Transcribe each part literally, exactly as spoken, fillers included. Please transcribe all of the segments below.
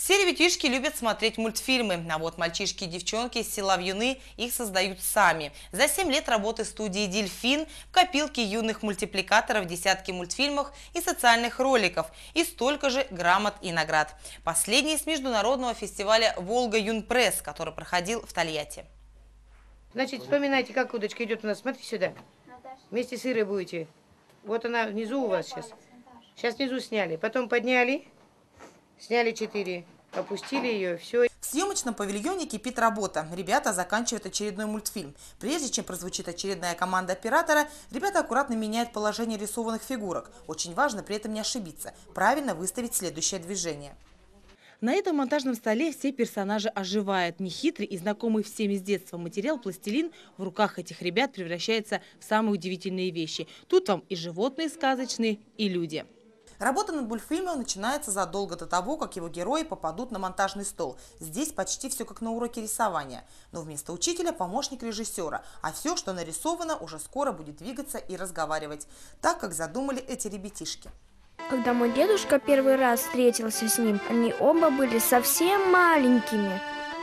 Все ребятишки любят смотреть мультфильмы, а вот мальчишки и девчонки из села Вьюны их создают сами. За семь лет работы студии «Дельфин» в копилке юных мультипликаторов десятки мультфильмов и социальных роликов, и столько же грамот и наград. Последний с международного фестиваля «Волга Юнпресс», который проходил в Тольятти. Значит, вспоминайте, как удочка идет у нас. Смотри сюда. Вместе с Ирой будете. Вот она внизу у вас сейчас. Сейчас внизу сняли. Потом подняли. Сняли четыре. Опустили ее. Все. В съемочном павильоне кипит работа. Ребята заканчивают очередной мультфильм. Прежде чем прозвучит очередная команда оператора, ребята аккуратно меняют положение рисованных фигурок. Очень важно при этом не ошибиться. Правильно выставить следующее движение. На этом монтажном столе все персонажи оживают. Нехитрый и знакомый всем с детства материал пластилин в руках этих ребят превращается в самые удивительные вещи. Тут вам и животные сказочные, и люди. Работа над мультфильмом начинается задолго до того, как его герои попадут на монтажный стол. Здесь почти все как на уроке рисования. Но вместо учителя помощник режиссера. А все, что нарисовано, уже скоро будет двигаться и разговаривать. Так, как задумали эти ребятишки. Когда мой дедушка первый раз встретился с ним, они оба были совсем маленькими.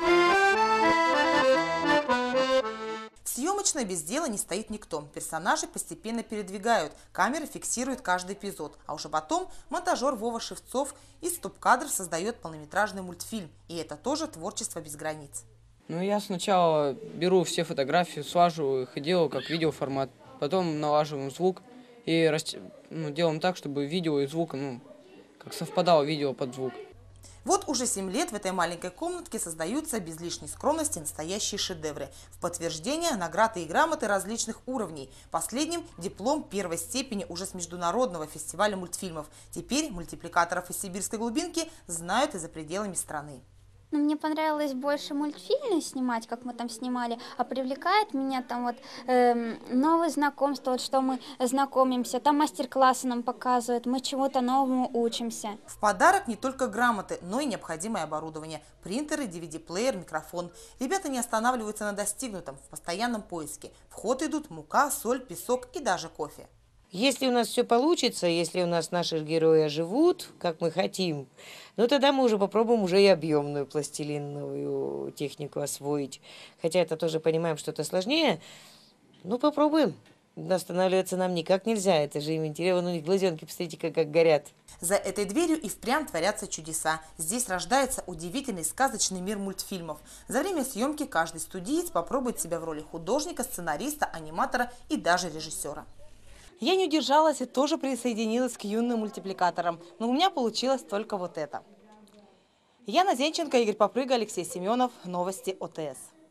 В съемочной без дела не стоит никто. Персонажи постепенно передвигают, камера фиксирует каждый эпизод. А уже потом монтажер Вова Шевцов из стоп-кадров создает полнометражный мультфильм. И это тоже творчество без границ. Ну, я сначала беру все фотографии, слаживаю их и делаю как видеоформат. Потом налаживаем звук и раст... ну, делаем так, чтобы видео и звук, ну, как совпадало видео под звук. Вот уже семь лет в этой маленькой комнатке создаются без лишней скромности настоящие шедевры. В подтверждение награды и грамоты различных уровней. Последним диплом первой степени уже с международного фестиваля мультфильмов. Теперь мультипликаторов из сибирской глубинки знают и за пределами страны. Но мне понравилось больше мультфильмы снимать, как мы там снимали, а привлекает меня там вот э, новые знакомства, вот что мы знакомимся, там мастер-классы нам показывают, мы чему-то новому учимся. В подарок не только грамоты, но и необходимое оборудование. Принтеры, ди ви ди-плеер, микрофон. Ребята не останавливаются на достигнутом, в постоянном поиске. В ход идут мука, соль, песок и даже кофе. Если у нас все получится, если у нас наши герои живут, как мы хотим, ну тогда мы уже попробуем уже и объемную пластилиновую технику освоить. Хотя это тоже понимаем, что это сложнее. Ну попробуем. Останавливаться нам никак нельзя. Это же им интересно. Ну, глазенки, посмотрите, как, как горят. За этой дверью и впрямь творятся чудеса. Здесь рождается удивительный сказочный мир мультфильмов. За время съемки каждый студиец попробует себя в роли художника, сценариста, аниматора и даже режиссера. Я не удержалась и тоже присоединилась к юным мультипликаторам. Но у меня получилось только вот это. Яна Зенченко, Игорь Попрыга, Алексей Семенов. Новости о тэ эс.